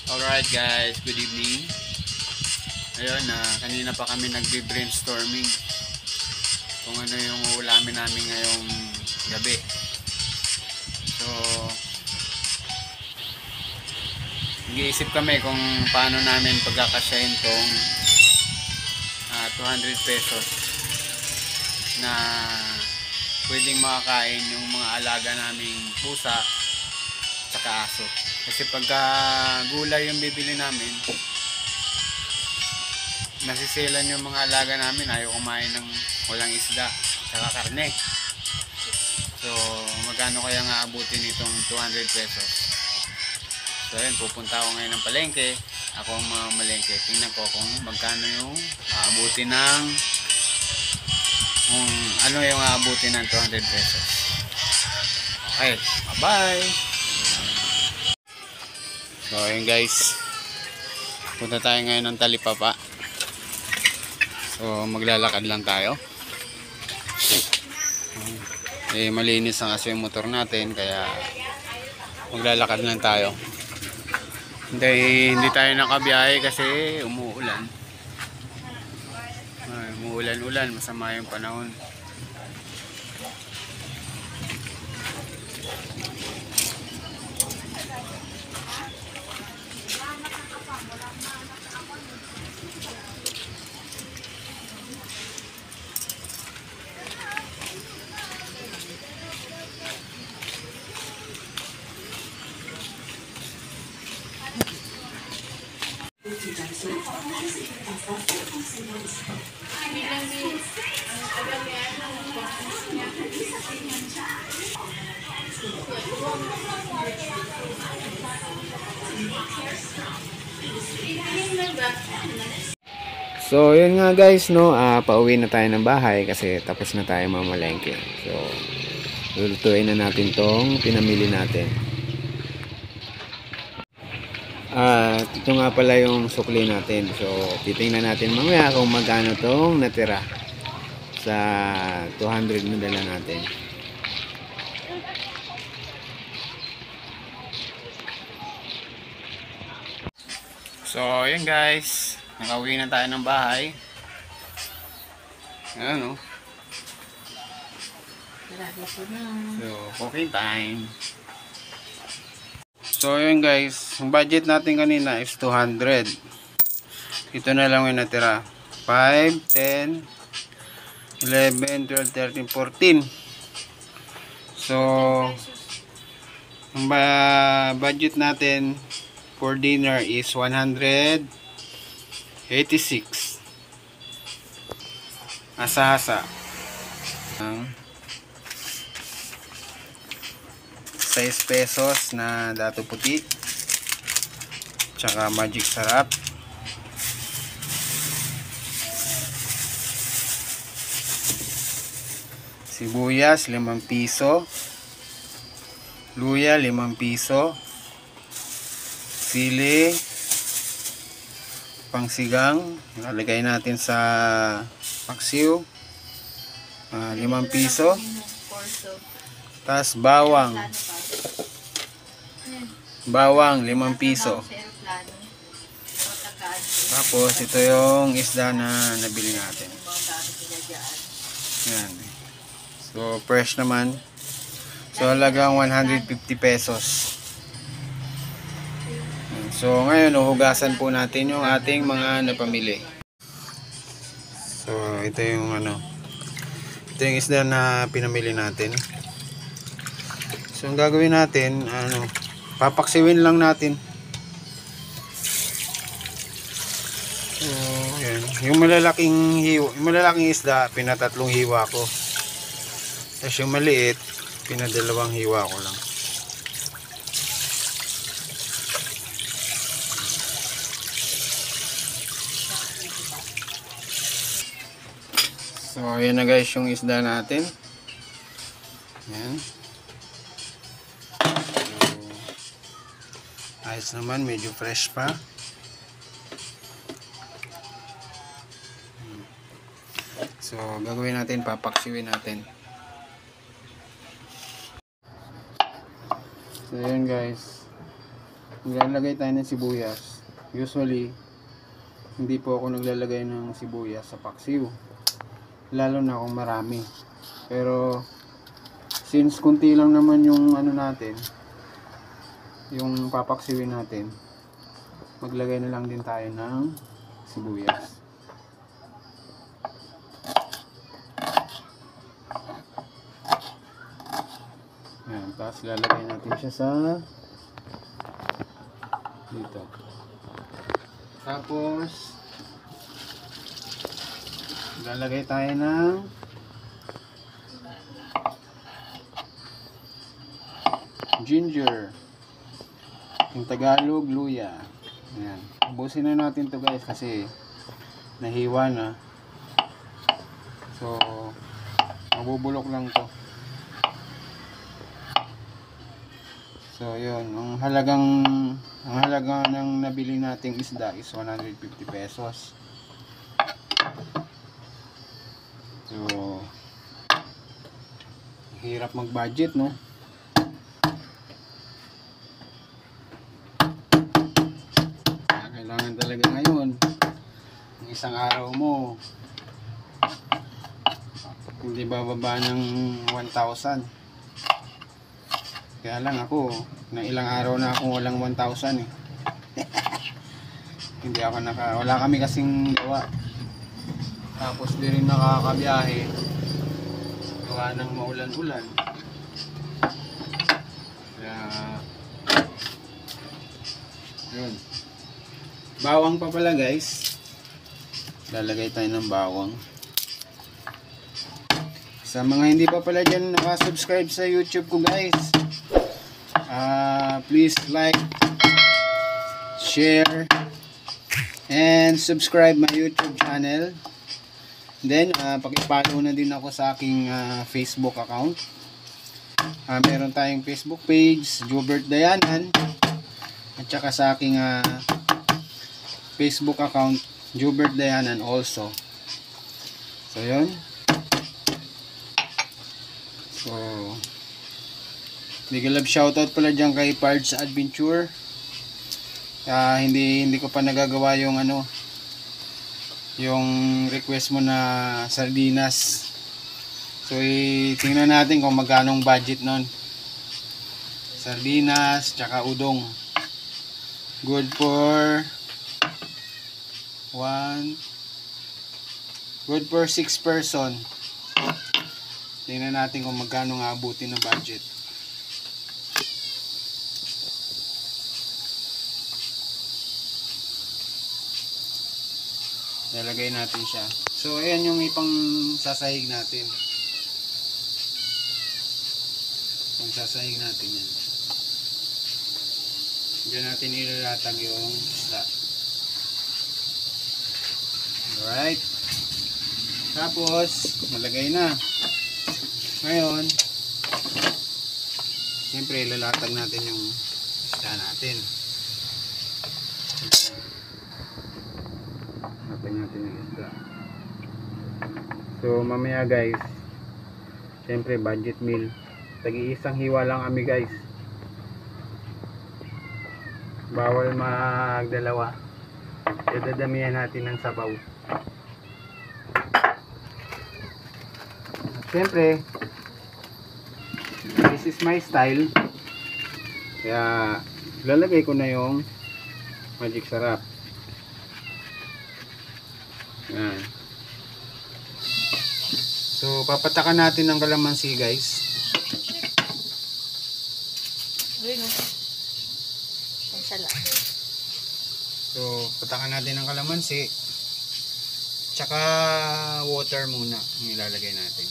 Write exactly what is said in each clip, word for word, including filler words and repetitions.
Alright guys, good evening. Ayun na, uh, kanina pa kami nagbe-brainstorming kung ano yung ulamin namin ngayong gabi. So, nag-iisip kami kung paano namin pagkakasyahin tong uh, two hundred pesos na pwedeng makakain yung mga alaga naming pusa tsaka aso. Kasi pagka gulay yung bibili namin, nasiselan yung mga alaga namin, ayaw kumain ng walang isda tsaka karne. So magkano kaya nga abutin itong two hundred pesos? So ayun, pupunta ako ngayon ng palengke. Ako ang mga malengke. Tingnan ko kung magkano yung aabutin ng kung ano yung aabutin ng two hundred pesos. Okay, bye bye. So ayun guys, punta tayo ngayon ng Talipapa. So maglalakad lang tayo. Eh malinis ang aso yung motor natin, kaya maglalakad lang tayo. Hindi, hindi tayo nakabiyahe kasi umuulan. Ay, umuulan-ulan, masama yung panahon. So yun nga guys, no, uh, pauwi na tayo ng bahay kasi tapos na tayo mamalengke. So lulutuin na natin tong pinamili natin. At uh, ito nga pala yung sukli natin. So titingnan natin mamaya kung magkano tong natira sa two hundred na dala natin. So yun guys, nakauwi na tayo ng bahay. Ayan o. So cooking time. So yun guys, ang budget natin kanina is two hundred. Ito na lang yung natira. five, ten, eleven, twelve, thirteen, fourteen. So ang budget natin for dinner is one hundred eighty-six. Asa-asa. six pesos na dato puti. Tsaka magic sarap. Sibuyas limang piso. Luya limang piso. Sili pangsigang, ilalagay natin sa paksiw, uh, limang piso. Tas bawang bawang limang piso. Tapos ito yung isda na nabili natin. Yan. So fresh naman. So halagang one hundred fifty pesos. So ngayon uhugasan po natin yung ating mga napamili. So ito yung ano, ito yung isda na pinamili natin. So ang gagawin natin, ano, papaksiwin lang natin. So yan, yung malalaking hiwa, yung malalaking isda pinatatlong hiwa ko. Tapos yung maliit pinadalawang hiwa ko lang. So ayan na guys yung isda natin. Ayan. So, ayos naman, medyo fresh pa. So gagawin natin, papaksiwin natin. So ayan guys, Naglalagay tayo ng sibuyas. Usually, hindi po ako naglalagay ng sibuyas sa paksiw. Lalo na kung marami. Pero, since kunti lang naman yung ano natin, yung papaksiwin natin, maglagay na lang din tayo ng sibuyas. Ayan, tapos lalagay natin siya sa dito. Tapos lalagay tayo ng ginger, yung Tagalog luya. Ayan, ubusin na natin to guys kasi nahiwa na, so mabubulok lang to. So yun, ang halagang ang halaga ng nabili nating isda is one hundred fifty pesos. So hirap mag-budget, no? Kailangan talaga ngayon ng isang araw mo hindi bababa ng one thousand. Kaya lang ako, na ilang araw na akong walang one thousand eh. Hindi ako naka, wala kami kasing gawa. Tapos di rin nakakabiyahe. Gawa ng maulan-ulan. Kaya, yun. Bawang pa pala guys. Lalagay tayo ng bawang. Sa mga hindi pa pala dyan nakasubscribe sa YouTube ko guys, Uh, please like, share, and subscribe my YouTube channel. Then, uh, paki-follow na din ako sa aking uh, Facebook account. Uh, meron tayong Facebook page, Jobert Dayanan. At saka sa aking uh, Facebook account, Jobert Dayanan also. So, yun. So, big love shoutout pala dyan kay Pards Adventure. Uh, hindi hindi ko pa nagagawa yung ano, yung request mo na sardinas. So i tingnan natin kung magkano ang budget nun. Sardinas tsaka udong. Good for one good for six person. Tingnan natin kung magkano nga abutin ng budget. Lalagay natin siya. So ayan yung ipang sasahig natin. Pang sasahig natin yan. Diyan natin ilalatag yung isda. Alright. Tapos malagay na. Ngayon, siyempre ilalatag natin yung isda natin. Natin yung isda. So mamaya guys, syempre budget meal, tagi-isang hiwa lang kami guys, bawal magdalawa. Dadamihan natin ng sabaw. Syempre this is my style, kaya lalagay ko na yung magic sarap. Yan. So papatakan natin ng kalamansi guys. Ayun o. Pansala. So patakan natin ng kalamansi. Tsaka water muna ang ilalagay natin.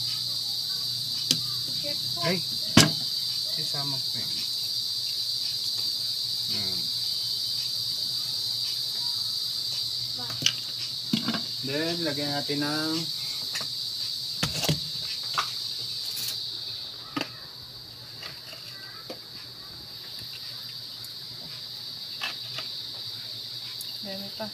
Ay, sisama ko yan. Yan. Then, lagyan natin ng Dami pa.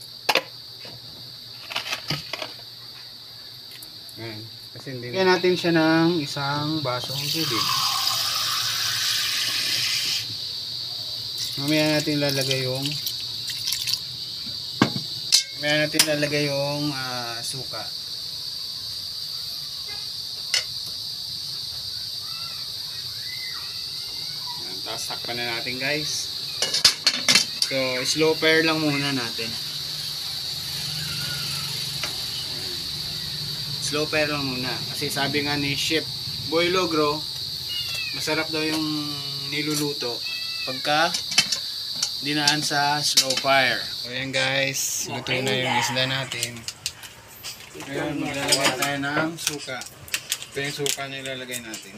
Ayan. Kasi hindi lagyan natin siya ng isang basong tubig. Mamaya natin lalagay yung mamaya natin lalagay yung ah, suka. Yan, tapos takpan na natin guys. So, slow fire lang muna natin. Slow fire lang muna. Kasi sabi nga ni Chef Boy Logro, masarap daw yung niluluto pagka dinaan sa slow fire. So yan guys, luto na yung isda natin. Ngayon maglalagay tayo ng suka. Ito yung suka na ilalagay natin.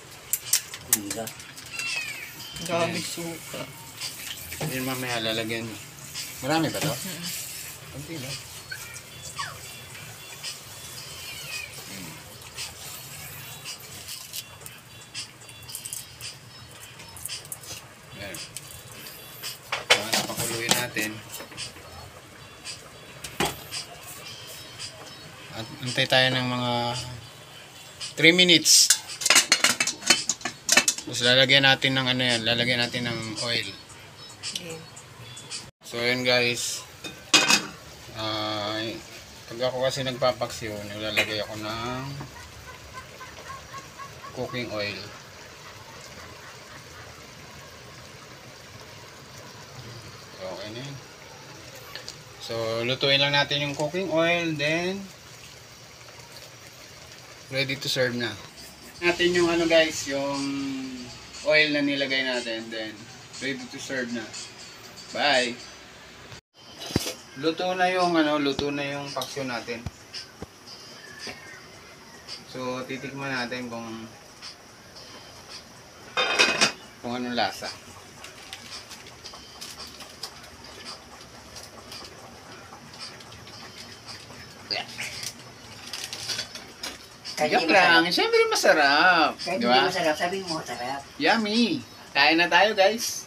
Grabe suka. Yun mamaya lalagyan. Marami ba to? Kunti lang. Hmm. Yan. Tapos pakuluin natin. At antay tayo ng mga three minutes. Tapos lalagyan natin ng ano yan, lalagyan natin ng oil. Okay. So yun guys. Ah, pag ako kasi nagpapaksiw, nilalagay ako ng cooking oil. So okay na yun. So lutuin lang natin yung cooking oil, then ready to serve na. Natin yung ano guys, yung oil na nilagay natin, then ready to serve na. Bye. Luto na yung ano, luto na yung paksyo natin. So titikman natin kung kung anong lasa. Kahit Joke hindi lang, masarap. siyempre masarap. Kahit Di hindi ba? masarap, sabi mo masarap. Yummy! Kain na tayo guys.